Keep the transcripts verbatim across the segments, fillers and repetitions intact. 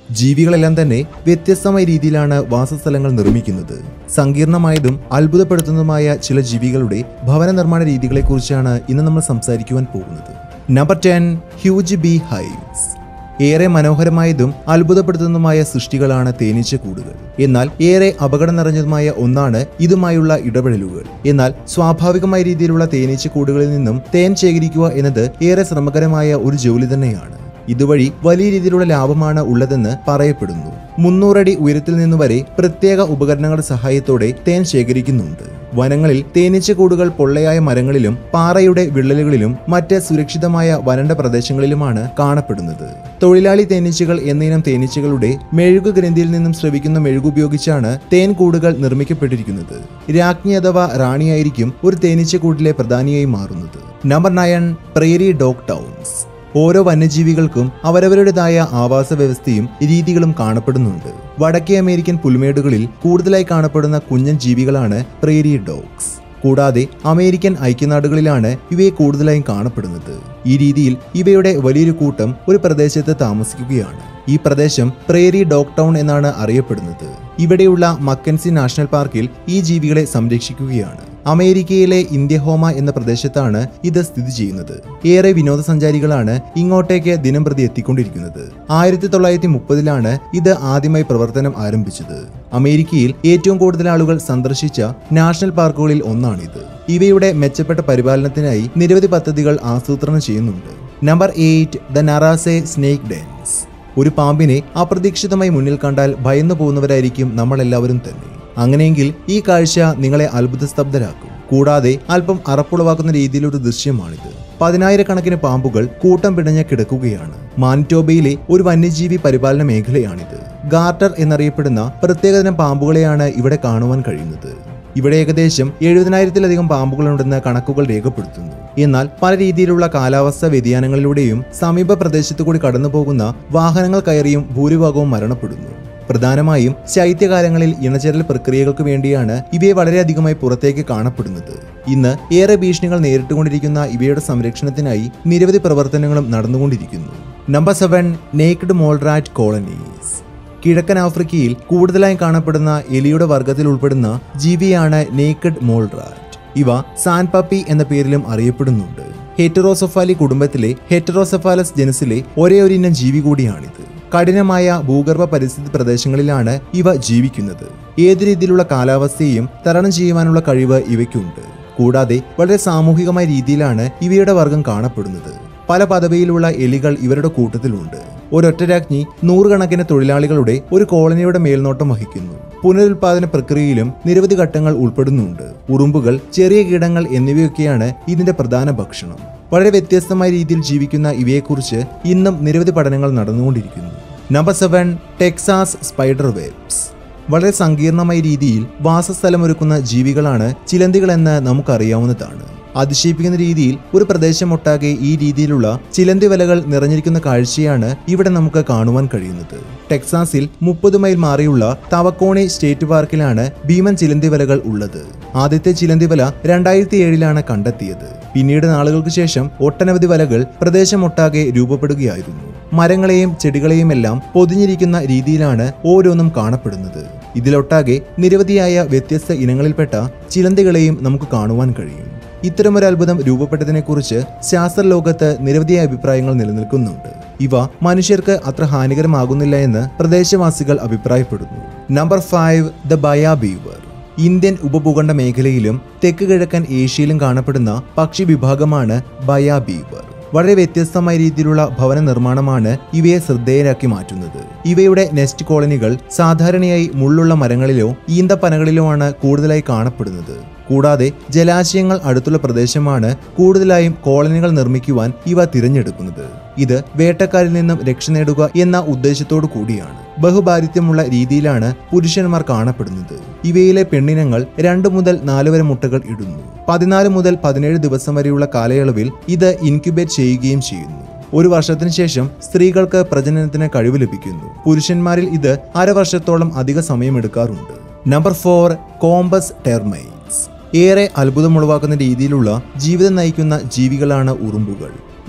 ജീവികളെല്ലാം തന്നെ വ്യത്യസ്തമായ രീതിയിലാണ് വാസസ്ഥലങ്ങൾ നിർമ്മിക്കുന്നത്. സങ്കീർണമായതും അത്ഭുതപ്പെടുത്തുന്നതുമായ ചില ജീവികളുടെ ഭവന നിർമ്മാണ രീതികളെക്കുറിച്ചാണ് ഇന്ന് നമ്മൾ സംസാരിക്കുവാൻ പോകുന്നത്. Number ten, huge bee hives. ഏറെ മനോഹരമായതും അത്ഭുതപ്പെടുത്തുന്നതുമായ സൃഷ്ടികളാണ് തേനീച്ചക്കൂടുകൾ. എന്നാൽ ഏറെ അപകടം നിറഞ്ഞതുമായ ഒന്നാണ് ഇതുമായുള്ള ഇടപെടലുകൾ. എന്നാൽ സ്വാഭാവികമായ രീതിയിലുള്ള തേനീച്ചക്കൂടുകളിൽ നിന്നും തേൻ ശേഖരിക്കുക എന്നത് ഏറെ ശ്രമകരമായ ഒരു ജോലി തന്നെയാണ്. ഇതുവഴി വലിയ രീതിയിലുള്ള ലാഭമാണ് ഉള്ളതെന്ന് പറയപ്പെടുന്നു. മുന്നൂറടി ഉയരത്തിൽ നിന്ന് വരെ പ്രത്യേക ഉപകരണങ്ങളുടെ സഹായത്തോടെ തേൻ ശേഖരിക്കുന്നുണ്ട്. വനങ്ങളിൽ തേനീച്ചക്കൂടുകൾ പൊള്ളയായ മരങ്ങളിലും പാറയുടെ വിള്ളലുകളിലും മറ്റ് സുരക്ഷിതമായ വരണ്ട പ്രദേശങ്ങളിലുമാണ് കാണപ്പെടുന്നത്. തൊഴിലാളി തേനീച്ചകൾ എന്നയിനം തേനീച്ചകളുടെ മെഴുകു ഗ്രന്ഥിയിൽ നിന്നും സ്രവിക്കുന്ന മെഴുകുപയോഗിച്ചാണ് തേൻ കൂടുകൾ നിർമ്മിക്കപ്പെട്ടിരിക്കുന്നത്. രാജ്ഞി അഥവാ റാണിയായിരിക്കും ഒരു തേനീച്ചക്കൂട്ടിലെ പ്രധാനിയായി മാറുന്നത്. Number nine, prairie dog towns. ഓരോ വന്യജീവികൾക്കും അവരവരുടേതായ ആവാസ വ്യവസ്ഥയും രീതികളും കാണപ്പെടുന്നുണ്ട്. വടക്കേ അമേരിക്കൻ പുൽമേടുകളിൽ കൂടുതലായി കാണപ്പെടുന്ന കുഞ്ഞൻ ജീവികളാണ് പ്രേരി ഡോഗ്സ്. കൂടാതെ അമേരിക്കൻ ഐക്യനാടുകളിലാണ് ഇവയെ കൂടുതലായും കാണപ്പെടുന്നത്. ഈ രീതിയിൽ ഇവയുടെ വലിയൊരു കൂട്ടം ഒരു പ്രദേശത്ത് താമസിക്കുകയാണ്. ഈ പ്രദേശം പ്രേരി ഡോഗ് ടൗൺ എന്നാണ് അറിയപ്പെടുന്നത്. ഇവിടെയുള്ള മക്കൻസി നാഷണൽ പാർക്കിൽ ഈ ജീവികളെ സംരക്ഷിക്കുകയാണ്. അമേരിക്കയിലെ ഇന്ത്യഹോമ എന്ന പ്രദേശത്താണ് ഇത് സ്ഥിതി ചെയ്യുന്നത്. ഏറെ വിനോദസഞ്ചാരികളാണ് ഇങ്ങോട്ടേക്ക് ദിനം പ്രതി എത്തിക്കൊണ്ടിരിക്കുന്നത്. ആയിരത്തി തൊള്ളായിരത്തി മുപ്പതിലാണ് ഇത് ആദ്യമായി പ്രവർത്തനം ആരംഭിച്ചത്. അമേരിക്കയിൽ ഏറ്റവും കൂടുതൽ ആളുകൾ സന്ദർശിച്ച നാഷണൽ പാർക്കുകളിൽ ഒന്നാണിത്. ഇവയുടെ മെച്ചപ്പെട്ട പരിപാലനത്തിനായി നിരവധി പദ്ധതികൾ ആസൂത്രണം ചെയ്യുന്നുണ്ട്. Number eight, the Narcisse snake dens. ഒരു പാമ്പിനെ അപ്രതീക്ഷിതമായി മുന്നിൽ കണ്ടാൽ ഭയന്നു പോകുന്നവരായിരിക്കും നമ്മളെല്ലാവരും തന്നെ. അങ്ങനെയെങ്കിൽ ഈ കാഴ്ച നിങ്ങളെ അത്ഭുതസ്തബ്ധരാക്കും. കൂടാതെ അല്പം അറപ്പുളവാക്കുന്ന രീതിയിലൊരു ദൃശ്യമാണിത്. പതിനായിരക്കണക്കിന് പാമ്പുകൾ കൂട്ടം പിണഞ്ഞ് കിടക്കുകയാണ്. മാനിറ്റോബയിലെ ഒരു വന്യജീവി പരിപാലന മേഖലയാണിത്. ഗാർട്ടർ എന്നറിയപ്പെടുന്ന പ്രത്യേകതരം പാമ്പുകളെയാണ് ഇവിടെ കാണുവാൻ കഴിയുന്നത്. ഇവിടെ ഏകദേശം എഴുപതിനായിരത്തിലധികം പാമ്പുകളുണ്ടെന്ന് കണക്കുകൾ രേഖപ്പെടുത്തുന്നു. എന്നാൽ പല രീതിയിലുള്ള കാലാവസ്ഥാ വ്യതിയാനങ്ങളിലൂടെയും സമീപ പ്രദേശത്തു കൂടി കടന്നുപോകുന്ന വാഹനങ്ങൾ കയറിയും ഭൂരിഭാഗവും മരണപ്പെടുന്നു. പ്രധാനമായും ശൈത്യകാലങ്ങളിൽ ഇണചേരൽ പ്രക്രിയകൾക്ക് വേണ്ടിയാണ് ഇവയെ വളരെയധികമായി പുറത്തേക്ക് കാണപ്പെടുന്നത്. ഇന്ന് ഏറെ ഭീഷണികൾ നേരിട്ടുകൊണ്ടിരിക്കുന്ന ഇവയുടെ സംരക്ഷണത്തിനായി നിരവധി പ്രവർത്തനങ്ങളും നടന്നുകൊണ്ടിരിക്കുന്നു. Number seven, naked mole rat colonies. കിഴക്കൻ ആഫ്രിക്കയിൽ കൂടുതലായി കാണപ്പെടുന്ന എലിയുടെ വർഗത്തിൽ ഉൾപ്പെടുന്ന ജീവിയാണ് നേക്കഡ് മോൾറാറ്റ്. ഇവ സാൻപപ്പി എന്ന പേരിലും അറിയപ്പെടുന്നുണ്ട്. ഹെറ്ററോസെഫാലി കുടുംബത്തിലെ ഹെറ്ററോസെഫാലസ് ജനസിലെ ഒരേ ഒരു ഇനം ജീവി കൂടിയാണിത്. കഠിനമായ ഭൂഗർഭ പരിസ്ഥിതി പ്രദേശങ്ങളിലാണ് ഇവ ജീവിക്കുന്നത്. ഏതു രീതിയിലുള്ള കാലാവസ്ഥയെയും തരണം ചെയ്യുവാനുള്ള കഴിവ് ഇവയ്ക്കുണ്ട്. കൂടാതെ വളരെ സാമൂഹികമായ രീതിയിലാണ് ഇവയുടെ വർഗം കാണപ്പെടുന്നത്. പല പദവിയിലുള്ള എലികൾ ഇവരുടെ കൂട്ടത്തിലുണ്ട്. ഒരൊറ്റ രാജ്ഞി നൂറുകണക്കിന് തൊഴിലാളികളുടെ ഒരു കോളനിയുടെ മേൽനോട്ടം വഹിക്കുന്നു. പുനരുൽപാദന പ്രക്രിയയിലും നിരവധി ഘട്ടങ്ങൾ ഉൾപ്പെടുന്നുണ്ട്. ഉറുമ്പുകൾ, ചെറിയ കീടങ്ങൾ എന്നിവയൊക്കെയാണ് ഇതിന്റെ പ്രധാന ഭക്ഷണം. വളരെ വ്യത്യസ്തമായ രീതിയിൽ ജീവിക്കുന്ന ഇവയെക്കുറിച്ച് ഇന്നും നിരവധി പഠനങ്ങൾ നടന്നുകൊണ്ടിരിക്കുന്നു. Number seven, Texas spider webs. വളരെ സങ്കീർണമായ രീതിയിൽ വാസസ്ഥലമൊരുക്കുന്ന ജീവികളാണ് ചിലന്തികളെന്ന് നമുക്കറിയാവുന്നതാണ്. അതിശയിപ്പിക്കുന്ന രീതിയിൽ ഒരു പ്രദേശമൊട്ടാകെ ഈ രീതിയിലുള്ള ചിലന്തി വലകൾ നിറഞ്ഞിരിക്കുന്ന കാഴ്ചയാണ് ഇവിടെ നമുക്ക് കാണുവാൻ കഴിയുന്നത്. ടെക്സാസിൽ മുപ്പത് മൈൽ മാറിയുള്ള തവക്കോണി സ്റ്റേറ്റ് പാർക്കിലാണ് ഭീമൻ ചിലന്തി വലകൾ ഉള്ളത്. ആദ്യത്തെ ചിലന്തി വല രണ്ടായിരത്തി ഏഴിലാണ് കണ്ടെത്തിയത്. പിന്നീട് നാളുകൾക്ക് ശേഷം ഒട്ടനവധി വലകൾ പ്രദേശമൊട്ടാകെ രൂപപ്പെടുകയായിരുന്നു. മരങ്ങളെയും ചെടികളെയും എല്ലാം പൊതിഞ്ഞിരിക്കുന്ന രീതിയിലാണ് ഓരോന്നും കാണപ്പെടുന്നത്. ഇതിലൊട്ടാകെ നിരവധിയായ വ്യത്യസ്ത ഇനങ്ങളിൽപ്പെട്ട ചിലന്തികളെയും നമുക്ക് കാണുവാൻ കഴിയും. ഇത്തരമൊരു അത്ഭുതം രൂപപ്പെട്ടതിനെക്കുറിച്ച് ശാസ്ത്രലോകത്ത് നിരവധി അഭിപ്രായങ്ങൾ നിലനിൽക്കുന്നുണ്ട്. ഇവ മനുഷ്യർക്ക് അത്ര ഹാനികരമാകുന്നില്ല എന്ന് പ്രദേശവാസികൾ അഭിപ്രായപ്പെടുന്നു. Number five, the Baya weaver. Indian ഉപഭൂഖണ്ഡ മേഖലയിലും തെക്ക് കിഴക്കൻ ഏഷ്യയിലും കാണപ്പെടുന്ന പക്ഷി വിഭാഗമാണ് ബയാ ബീവർ. വളരെ വ്യത്യസ്തമായ രീതിയിലുള്ള ഭവന നിർമ്മാണമാണ് ഇവയെ ശ്രദ്ധേയരാക്കി മാറ്റുന്നത്. ഇവയുടെ നെസ്റ്റ് കോളനികൾ സാധാരണയായി മുള്ളുള്ള മരങ്ങളിലോ ഈന്തപ്പനകളിലോ ആണ് കൂടുതലായി കാണപ്പെടുന്നത്. കൂടാതെ ജലാശയങ്ങൾ അടുത്തുള്ള പ്രദേശമാണ് കൂടുതലായും കോളനികൾ നിർമ്മിക്കുവാൻ ഇവ തിരഞ്ഞെടുക്കുന്നത്. ഇത് വേട്ടക്കാരിൽ നിന്നും രക്ഷ നേടുക എന്ന ഉദ്ദേശത്തോടു കൂടിയാണ്. ബഹുഭാരിത്യമുള്ള രീതിയിലാണ് പുരുഷന്മാർ കാണപ്പെടുന്നത്. ഇവയിലെ പെണ്ണിനങ്ങൾ രണ്ടു മുതൽ നാല് വരെ മുട്ടകൾ ഇടുന്നു. പതിനാല് മുതൽ പതിനേഴ് ദിവസം വരെയുള്ള കാലയളവിൽ ഇത് ഇൻക്യുബേറ്റ് ചെയ്യുകയും ചെയ്യുന്നു. ഒരു വർഷത്തിന് ശേഷം സ്ത്രീകൾക്ക് പ്രജനനത്തിന് കഴിവ് ലഭിക്കുന്നു. പുരുഷന്മാരിൽ ഇത് അരവർഷത്തോളം അധിക സമയമെടുക്കാറുണ്ട്. Number four, compass termites. ഏറെ അത്ഭുതമുളവാക്കുന്ന രീതിയിലുള്ള ജീവിതം നയിക്കുന്ന ജീവികളാണ് ഉറുമ്പുകൾ.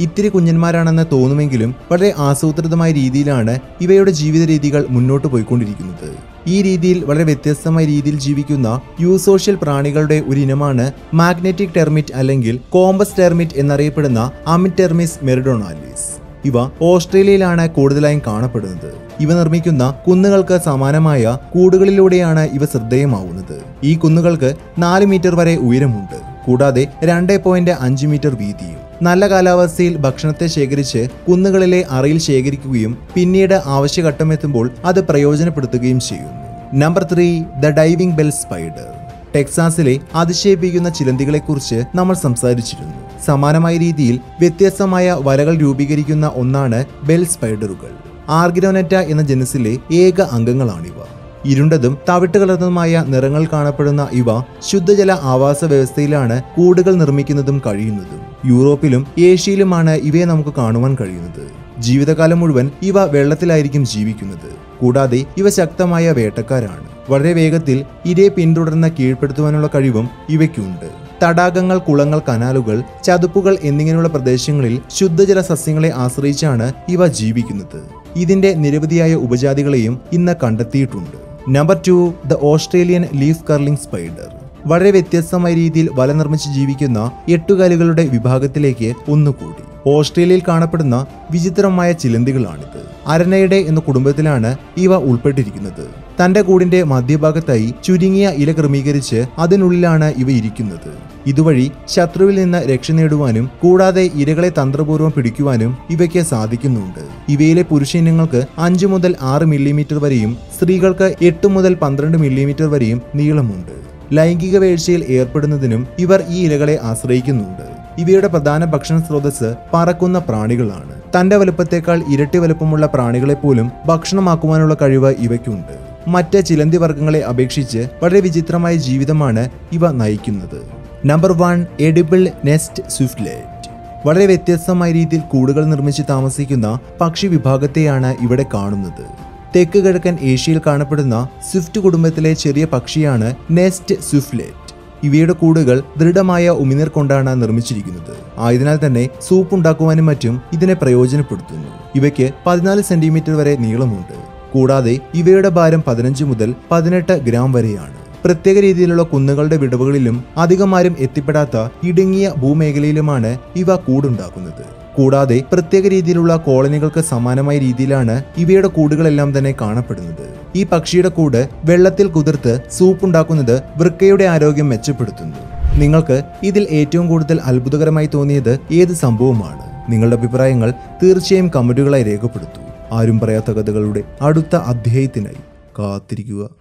ഇത്തിരി കുഞ്ഞന്മാരാണെന്ന് തോന്നുമെങ്കിലും വളരെ ആസൂത്രിതമായ രീതിയിലാണ് ഇവയുടെ ജീവിത രീതികൾ മുന്നോട്ട് പോയിക്കൊണ്ടിരിക്കുന്നത്. ഈ രീതിയിൽ വളരെ വ്യത്യസ്തമായ രീതിയിൽ ജീവിക്കുന്ന യൂസോഷ്യൽ പ്രാണികളുടെ ഒരു ഇനമാണ് മാഗ്നറ്റിക് ടെർമിറ്റ് അല്ലെങ്കിൽ കോമ്പസ് ടെർമിറ്റ് എന്നറിയപ്പെടുന്ന അമിറ്റെർമിസ് മെറിഡോണാലിസ്. ഇവ ഓസ്ട്രേലിയയിലാണ് കൂടുതലായും കാണപ്പെടുന്നത്. ഇവ നിർമ്മിക്കുന്ന കുന്നുകൾക്ക് സമാനമായ കൂടുകളിലൂടെയാണ് ഇവ ശ്രദ്ധേയമാവുന്നത്. ഈ കുന്നുകൾക്ക് നാല് മീറ്റർ വരെ ഉയരമുണ്ട്, കൂടാതെ രണ്ട് പോയിന്റ് അഞ്ച് മീറ്റർ വീതിയും. നല്ല കാലാവസ്ഥയിൽ ഭക്ഷണത്തെ ശേഖരിച്ച് കുന്നുകളിലെ അറയിൽ ശേഖരിക്കുകയും പിന്നീട് ആവശ്യഘട്ടമെത്തുമ്പോൾ അത് പ്രയോജനപ്പെടുത്തുകയും ചെയ്യുന്നു. Number three the diving bell spider. ടെക്സാസിലെ അതിശയിപ്പിക്കുന്ന ചിലന്തികളെക്കുറിച്ച് നമ്മൾ സംസാരിച്ചിരുന്നു. സമാനമായ രീതിയിൽ വ്യത്യസ്തമായ വലകൾ രൂപീകരിക്കുന്ന ഒന്നാണ് ബെൽ സ്പൈഡറുകൾ. ആർഗിനോനെറ്റ എന്ന ജനസിലെ ഏക അംഗങ്ങളാണിവ. ഇരുണ്ടതും തവിട്ട് കലർന്നതുമായ നിറങ്ങൾ കാണപ്പെടുന്ന ഇവ ശുദ്ധജല ആവാസ വ്യവസ്ഥയിലാണ് കൂടുകൾ നിർമ്മിക്കുന്നതും കഴിയുന്നതും. യൂറോപ്പിലും ഏഷ്യയിലുമാണ് ഇവയെ നമുക്ക് കാണുവാൻ കഴിയുന്നത്. ജീവിതകാലം മുഴുവൻ ഇവ വെള്ളത്തിലായിരിക്കും ജീവിക്കുന്നത്. കൂടാതെ ഇവ ശക്തമായ വേട്ടക്കാരാണ്. വളരെ വേഗത്തിൽ ഇരയെ പിന്തുടർന്ന് കീഴ്പ്പെടുത്തുവാനുള്ള കഴിവും ഇവയ്ക്കുണ്ട്. തടാകങ്ങൾ, കുളങ്ങൾ, കനാലുകൾ, ചതുപ്പുകൾ എന്നിങ്ങനെയുള്ള പ്രദേശങ്ങളിൽ ശുദ്ധജല സസ്യങ്ങളെ ആശ്രയിച്ചാണ് ഇവ ജീവിക്കുന്നത്. ഇതിന്റെ നിരവധിയായ ഉപജാതികളെയും ഇന്ന് കണ്ടെത്തിയിട്ടുണ്ട്. Number two the Australian leaf curling spider. വളരെ വ്യത്യസ്തമായ രീതിയിൽ വല നിർമ്മിച്ച് ജീവിക്കുന്ന എട്ടുകാലുകളുടെ വിഭാഗത്തിലേക്ക് ഒന്നുകൂടി. ഓസ്ട്രേലിയയിൽ കാണപ്പെടുന്ന വിചിത്രമായ ചിലന്തികളാണിത്. അരനയുടെ എന്ന കുടുംബത്തിലാണ് ഇവ ഉൾപ്പെട്ടിരിക്കുന്നത്. തന്റെ കൂടിന്റെ മധ്യഭാഗത്തായി ചുരുങ്ങിയ ഇല ക്രമീകരിച്ച് അതിനുള്ളിലാണ് ഇവ ഇരിക്കുന്നത്. ഇതുവഴി ശത്രുവിൽ നിന്ന് രക്ഷ നേടുവാനും കൂടാതെ ഇരകളെ തന്ത്രപൂർവ്വം പിടിക്കുവാനും ഇവയ്ക്ക് സാധിക്കുന്നുണ്ട്. ഇവയിലെ പുരുഷ ഇനങ്ങൾക്ക് അഞ്ചു മുതൽ ആറ് മില്ലിമീറ്റർ വരെയും സ്ത്രീകൾക്ക് എട്ട് മുതൽ പന്ത്രണ്ട് മില്ലിമീറ്റർ വരെയും നീളമുണ്ട്. ലൈംഗിക വീഴ്ചയിൽ ഏർപ്പെടുന്നതിനും ഇവർ ഈ ഇലകളെ ആശ്രയിക്കുന്നുണ്ട്. ഇവയുടെ പ്രധാന ഭക്ഷണ സ്രോതസ് പറക്കുന്ന പ്രാണികളാണ്. തന്റെ വലുപ്പത്തേക്കാൾ ഇരട്ടി വലുപ്പമുള്ള പ്രാണികളെ പോലും ഭക്ഷണമാക്കുവാനുള്ള കഴിവ് ഇവയ്ക്കുണ്ട്. മറ്റ് ചിലന്തി വർഗ്ഗങ്ങളെ അപേക്ഷിച്ച് വളരെ വിചിത്രമായ ജീവിതമാണ് ഇവ നയിക്കുന്നത്. Number one edible nest swiftlet. വളരെ വ്യത്യസ്തമായ രീതിയിൽ കൂടുകൾ നിർമ്മിച്ച് താമസിക്കുന്ന പക്ഷി വിഭാഗത്തെയാണ് ഇവിടെ കാണുന്നത്. തെക്ക് കിഴക്കൻ ഏഷ്യയിൽ കാണപ്പെടുന്ന സ്വിഫ്റ്റ് കുടുംബത്തിലെ ചെറിയ പക്ഷിയാണ് നെസ്റ്റ് സ്വിഫ്റ്റ്ലെറ്റ്. ഇവയുടെ കൂടുകൾ ദൃഢമായ ഉമിനീർ കൊണ്ടാണ് നിർമ്മിച്ചിരിക്കുന്നത്. ആയതിനാൽ തന്നെ സൂപ്പ് ഉണ്ടാക്കുവാനും മറ്റും ഇതിനെ പ്രയോജനപ്പെടുത്തുന്നു. ഇവയ്ക്ക് പതിനാല് സെന്റിമീറ്റർ വരെ നീളമുണ്ട്. കൂടാതെ ഇവയുടെ ഭാരം പതിനഞ്ച് മുതൽ പതിനെട്ട് ഗ്രാം വരെയാണ്. പ്രത്യേക രീതിയിലുള്ള കുന്നുകളുടെ വിടവുകളിലും അധികമാരും എത്തിപ്പെടാത്ത ഇടുങ്ങിയ ഭൂമേഖലയിലുമാണ് ഇവ കൂടുണ്ടാക്കുന്നത്. കൂടാതെ പ്രത്യേക രീതിയിലുള്ള കോളനികൾക്ക് സമാനമായ രീതിയിലാണ് ഇവയുടെ കൂടുകളെല്ലാം തന്നെ കാണപ്പെടുന്നത്. ഈ പക്ഷിയുടെ കൂട് വെള്ളത്തിൽ കുതിർത്ത് സൂപ്പ് ഉണ്ടാക്കുന്നത് വൃക്കയുടെ ആരോഗ്യം മെച്ചപ്പെടുത്തുന്നു. നിങ്ങൾക്ക് ഇതിൽ ഏറ്റവും കൂടുതൽ അത്ഭുതകരമായി തോന്നിയത് ഏത് സംഭവമാണ്? നിങ്ങളുടെ അഭിപ്രായങ്ങൾ തീർച്ചയായും കമന്റുകളായി രേഖപ്പെടുത്തൂ. ആരും പറയാത്ത കഥകളുടെ അടുത്ത അധ്യായത്തിനായി കാത്തിരിക്കുക.